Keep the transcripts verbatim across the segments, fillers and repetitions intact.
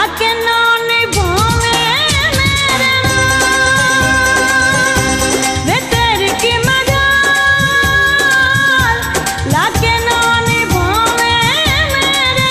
लाके ना निभावे मेरे नाल वे तेरी की मजाल लाके ना निभावे मेरे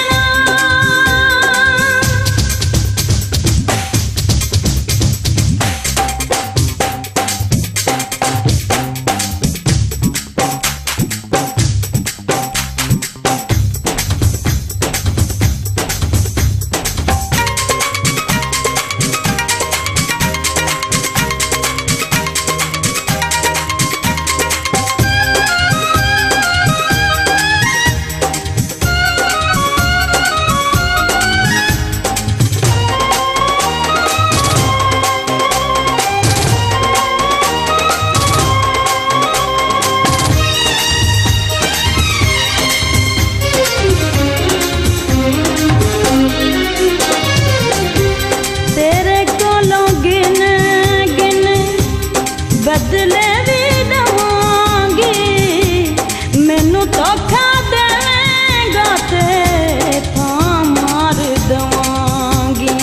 बदले भी दवांगी मैनू धोखा देवेंगा ते थां मार दवांगी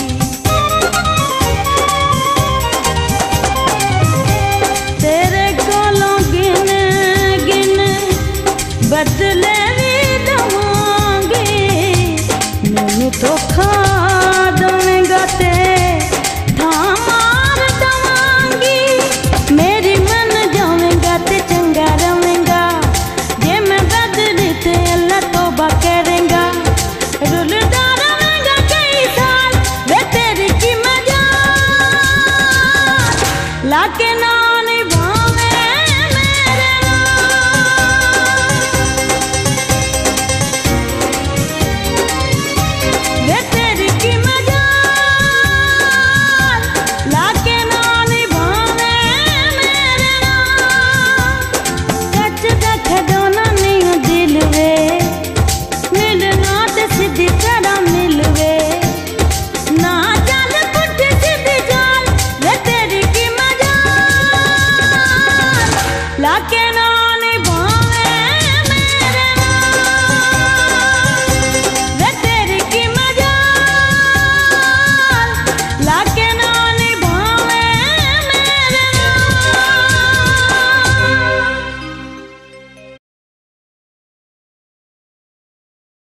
तेरे कोलों गिन गिन बदले भी दवांगी मैनू धोखा देवेंगा ते थां मार दवांगी मेरी मन जावेंगा ते चंगा रवेंगा जे मैं बदली ते अल्लाह तौबा करेंगा रुलदा रवेंगा कई साल वे तेरी की मजाल लाके ना निभावे मेरे नाल वे तेरी की मजाल लाके ना खदोना नहीं दिल वे मिलना ते सीधी तरह मिलवे ना चल पुट्ठी सीधी चाल वे तेरी की मजाल लाके